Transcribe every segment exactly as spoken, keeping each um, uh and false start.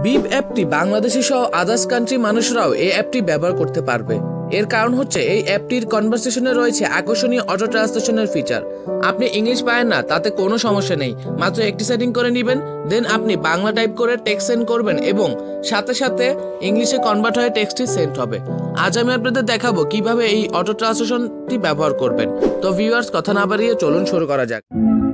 Beep অ্যাপটি বাংলাদেশি সহ others country মানুষরাও এই অ্যাপটি ব্যবহার করতে পারবে। এর কারণ হচ্ছে এই অ্যাপটির কনভারসেশনে রয়েছে আকর্ষণীয় অটো ট্রান্সলেশনের ফিচার। আপনি ইংলিশ পারেন না, তাতে কোনো সমস্যা নেই, মাত্র একটি সেটিং করে নেবেন, দেন আপনি বাংলা টাইপ করে টেক্সট সেন্ড করবেন এবং সাথে সাথে ইংলিশে কনভার্ট হয়ে টেক্সটটি সেন্ড হবে। আজ আমি আপনাদের দেখাবো কিভাবে এই অটো ট্রান্সলেশনটি ব্যবহার করবেন। তো ভিউয়ার্স, কথা না বাড়িয়ে চলুন শুরু করা যাক।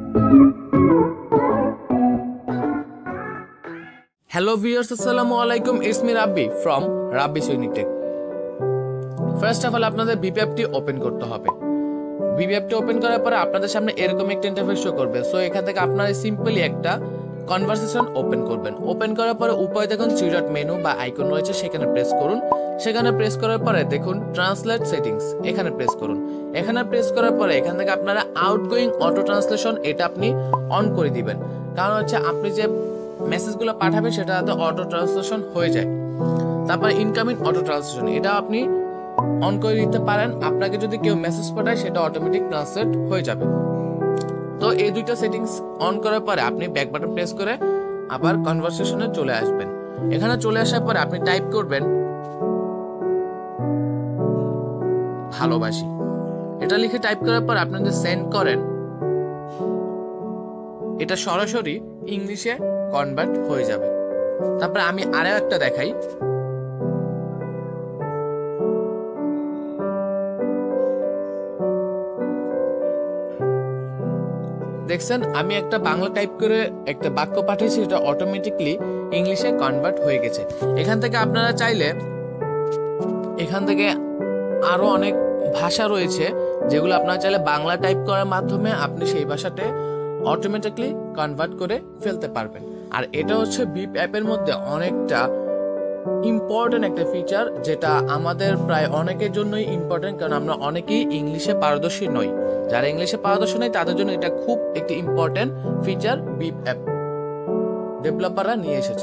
হ্যালো ভিউয়ার্স, আসসালামু আলাইকুম, it's me Rabbi from Rabbi's unique tech. First of all আপনাদের বিপ অ্যাপটি ওপেন করতে হবে। বিপ অ্যাপটি ওপেন করার পরে আপনাদের সামনে এরকম একটা ইন্টারফেস শো করবে। সো এখান থেকে আপনারা সিম্পলি একটা কনভারসেশন ওপেন করবেন। ওপেন করার পরে উপরে দেখুন থ্রি ডট মেনু বা আইকন রয়েছে, সেখানে প্রেস করুন। সেখানে প্রেস করার পরে দেখুন ট্রান্সলেট সেটিংস, এখানে প্রেস করুন। এখানে প্রেস করার পরে এখান থেকে আপনারা আউটগোয়িং অটো ট্রান্সলেশন এটা আপনি অন করে দিবেন। কারণ হচ্ছে আপনি যে মেসেজগুলো পাঠাবেন সেটা যাতে অটো ট্রান্সলেশন হয়ে যায়। তারপর ইনকামিং অটো ট্রান্সলেশন এটা আপনি অন করে দিতে পারেন। আপনাকে যদি কেউ মেসেজ পাঠায় সেটা অটোমেটিক ট্রান্সলেট হয়ে যাবে। তো এই দুইটা সেটিংস অন করার পরে আপনি ব্যাক বাটন প্রেস করে আবার কনভারসেশনে চলে আসবেন। এখানে চলে আসার পরে আপনি টাইপ করবেন ভালোবাসি। এটা লিখে টাইপ করার পর আপনি যদি সেন্ড করেন এটা সরাসরি ইংলিশে কনভার্ট হয়ে যাবে। তারপরে আমি আরো একটা দেখাই। দেখছেন, আমি একটা বাংলা টাইপ করে একটা বাক্য পাঠিয়েছি, এটা অটোমেটিকলি ইংলিশে কনভার্ট হয়ে গেছে। এখান থেকে আপনারা চাইলে এখান থেকে আরো অনেক ভাষা রয়েছে যেগুলো আপনারা চাইলে বাংলা টাইপ করার মাধ্যমে আপনি সেই ভাষাতে অটোমেটিকলি কনভার্ট করে ফেলতে পারবেন। আর এটা হচ্ছে বিপ অ্যাপের মধ্যে অনেকটা ইম্পর্টেন্ট একটা ফিচার, যেটা আমাদের প্রায় অনেকের জন্যই ইম্পর্টেন্ট, কারণ আমরা অনেকেই ইংলিশে পারদর্শী নই। যারা ইংলিশে পারদর্শী নয় তাদের জন্য এটা খুব একটি ইম্পর্টেন্ট ফিচার বিপ অ্যাপ ডেভেলপাররা নিয়ে এসেছে।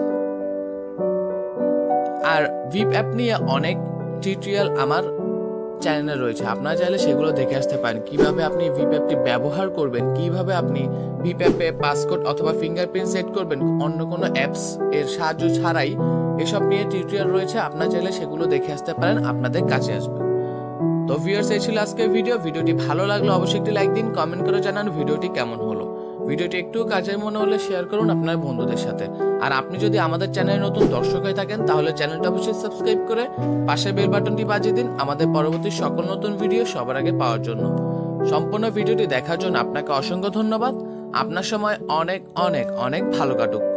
আর বিপ অ্যাপ নিয়ে অনেক টিউটোরিয়াল আমার চ্যানেলে রয়েছে, আপনারা চাইলে সেগুলো দেখে আসতে পারেন। কিভাবে আপনি বিপ অ্যাপটি ব্যবহার করবেন, কিভাবে আপনি বিপ অ্যাপে পাসকোড অথবা ফিঙ্গারপ্রিন্ট সেট করবেন অন্য কোনো অ্যাপস এর সাহায্য ছাড়াই, এসব নিয়ে টিউটোরিয়াল রয়েছে। আপনারা চাইলে সেগুলো দেখে আসতে পারেন, আপনাদের কাছে আসবে। তো ভিউয়ার্স, এই ছিল আজকের ভিডিও। ভিডিওটি ভালো লাগলে অবশ্যই একটি লাইক দিন, কমেন্ট করে জানান ভিডিওটি কেমন হলো। ভিডিওটি একটু কাজের মনে হলে শেয়ার করুন আপনার বন্ধুদের সাথে। আর আপনি যদি আমাদের চ্যানেলে নতুন দর্শক হয়ে থাকেন তাহলে চ্যানেলটা অবশ্যই সাবস্ক্রাইব করে পাশের বেল বাটনটি বাজিয়ে দিন আমাদের পরবর্তী সকল নতুন ভিডিও সবার আগে পাওয়ার জন্য। সম্পূর্ণ ভিডিওটি দেখার জন্য আপনাকে অসংখ্য ধন্যবাদ। আপনার সময় অনেক অনেক অনেক ভালো কাটুক।